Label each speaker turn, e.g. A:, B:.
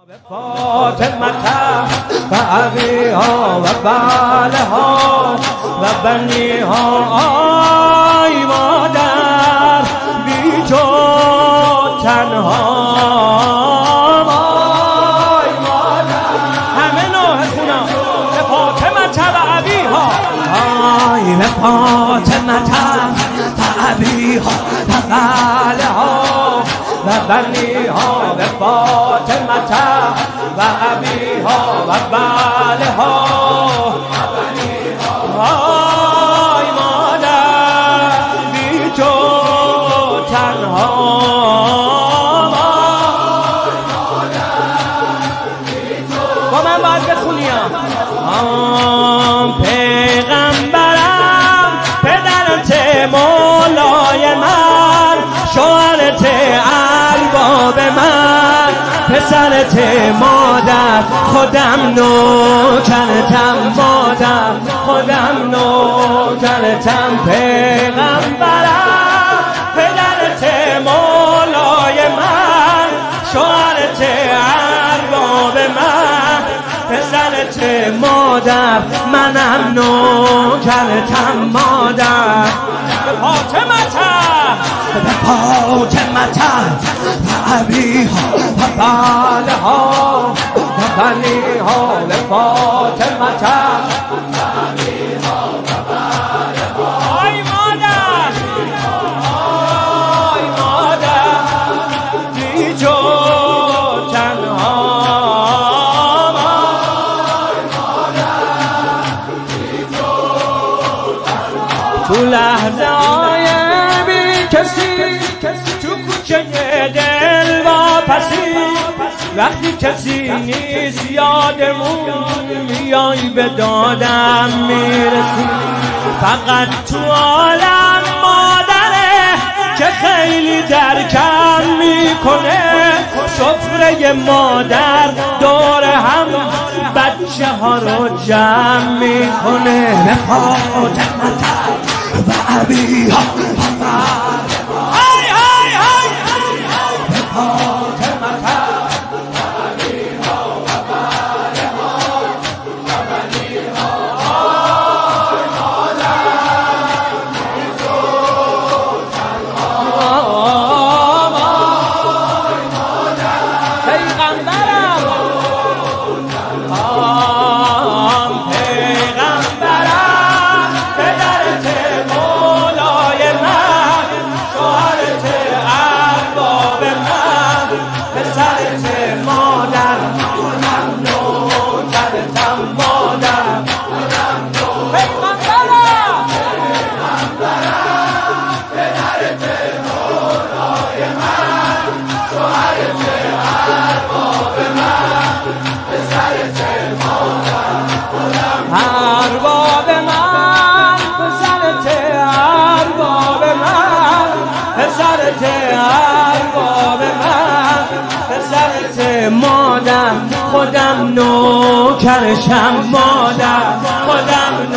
A: فاطمة و ابیها و بالها و بنیها آی مادر بی تو تنها آی مادر همه نوع خونا به فاطمة و ابیها آی به فاطمة و ابیها و بالها و بنیها به فاطمة و ابیها و بالها آی مادر بی تو تنها با من باید بخونیم پیغمبرم پدرت مولای من شوهرت ارباب من پسرت مادر خودم نوکرتم مادر خودم نوکرتم پیغمبرم پدرت مولای من شوهرت ارباب من پسرت مادر منم نوکرتم مادر به فاطمة به فاطمة و ابیها و بالها و بنیها به فاطمة آی مادر آی مادر بی تو تنها تو لحظه های بی کسی تو کوچه دل واپسی وقتی کسی نیست یادمون میای به دادم میرسی فقط تو عالم مادره که خیلی درکم میکنه سفره مادر دور هم بچه ها رو جمع میکنه به فاطمة و ابیها های های های به فاطمة و ابیها و بالها و بنیها آی مادر بی تو تنها آی مادر پیغمبرم پیغمبرم پدرت مولای من شوهرت ارباب من پسرت مادر خودم نوکرتم مادر پیغمبرم پدرت مولای من شوهرت ارباب من پسرت مادر ارباب من پسرت ارباب من پسرت ارباب من پسرت مادر خودم نوکرشم مادر خودم